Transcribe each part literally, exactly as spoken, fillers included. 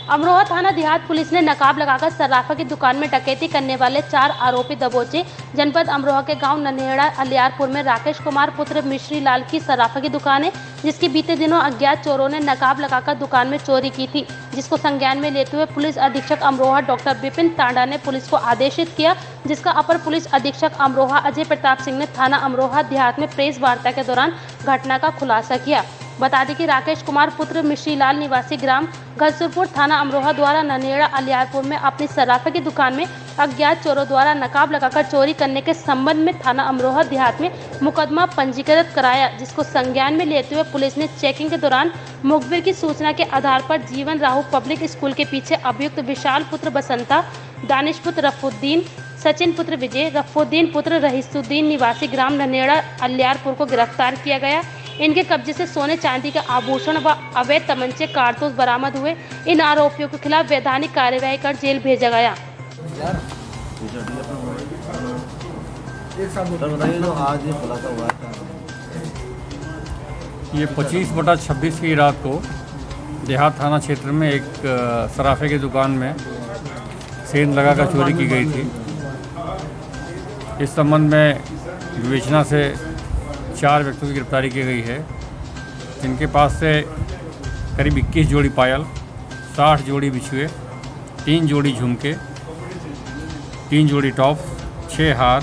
अमरोहा थाना देहात पुलिस ने नकाब लगाकर सर्राफा की दुकान में डकैती करने वाले चार आरोपी दबोचे। जनपद अमरोहा के गांव नन्हेड़ा अलियारपुर में राकेश कुमार पुत्र मिश्री लाल की सर्राफा की दुकान है, जिसकी बीते दिनों अज्ञात चोरों ने नकाब लगाकर दुकान में चोरी की थी, जिसको संज्ञान में लेते हुए पुलिस अधीक्षक अमरोहा डॉक्टर विपिन तांडा ने पुलिस को आदेशित किया, जिसका अपर पुलिस अधीक्षक अमरोहा अजय प्रताप सिंह ने थाना अमरोहा देहात में प्रेस वार्ता के दौरान घटना का खुलासा किया। बता दें कि राकेश कुमार पुत्र मिश्री लाल निवासी ग्राम घसुरपुर थाना अमरोहा द्वारा नन्हेड़ा अलियारपुर में अपनी सर्राफा की दुकान में अज्ञात चोरों द्वारा नकाब लगाकर चोरी करने के संबंध में थाना अमरोहा देहात में मुकदमा पंजीकृत कराया, जिसको संज्ञान में लेते हुए पुलिस ने चेकिंग के दौरान मुखबिर की सूचना के आधार पर जीवन राहु पब्लिक स्कूल के पीछे अभियुक्त विशाल पुत्र बसंता, दानिश पुत्र रफुद्दीन, सचिन पुत्र विजय, रफुद्दीन पुत्र रहीसुद्दीन निवासी ग्राम नन्हेड़ा अलियारपुर को गिरफ्तार किया गया। इनके कब्जे से सोने चांदी का आभूषण व अवैध तमंचे कारतूस बरामद हुए। इन आरोपियों के खिलाफ वैधानिक कार्यवाही कर जेल भेजा गया। ये पच्चीस बटा छब्बीस की रात को देहात थाना क्षेत्र में एक सराफे की दुकान में सेंध लगाकर चोरी की गई थी। इस संबंध में विवेचना से चार व्यक्तियों की गिरफ्तारी की गई है, जिनके पास से करीब इक्कीस जोड़ी पायल, साठ जोड़ी बिछुए, तीन जोड़ी झुमके, तीन जोड़ी टॉप, छः हार,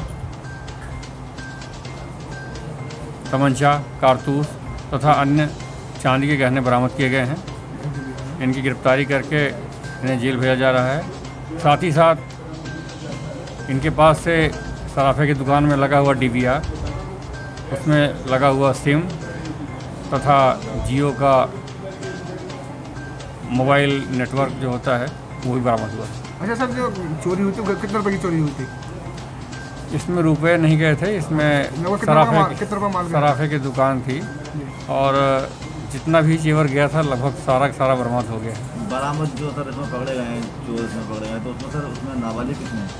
तमंचा, कारतूस तथा अन्य चांदी के गहने बरामद किए गए हैं। इनकी गिरफ्तारी करके इन्हें जेल भेजा जा रहा है। साथ ही साथ इनके पास से सराफे की दुकान में लगा हुआ डी वी आर, उसमें लगा हुआ सिम तथा जियो का मोबाइल नेटवर्क जो होता है वो भी बरामद हुआ। अच्छा सर, जो चोरी हुई थी कितने रुपए की चोरी हुई थी? इसमें रुपए नहीं गए थे, इसमें सराफे सराफे की दुकान थी और जितना भी जेवर गया था लगभग सारा सारा बरामद हो गया। बरामद जो सर इसमें पकड़े गए हैं, चोर इसमें पकड़े गए, तो उसमें सर उसमें नाबालिग कितने हैं?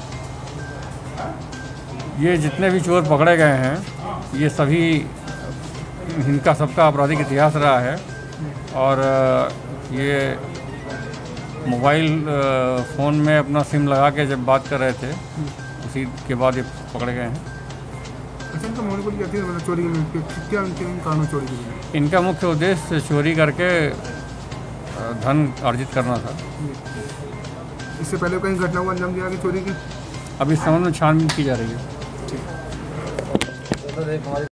ये जितने भी चोर पकड़े गए हैं ये सभी, इनका सबका आपराधिक इतिहास रहा है और ये मोबाइल फ़ोन में अपना सिम लगा के जब बात कर रहे थे उसी के बाद ये पकड़े गए हैं। अच्छा, इनका मूल क्या थी चोरी के, क्या कारण चोरी की? इनका मुख्य उद्देश्य चोरी करके धन अर्जित करना था। इससे पहले कहीं घटना को अंजाम दिया कि चोरी की? अभी इस संबंध में छानबीन की जा रही है।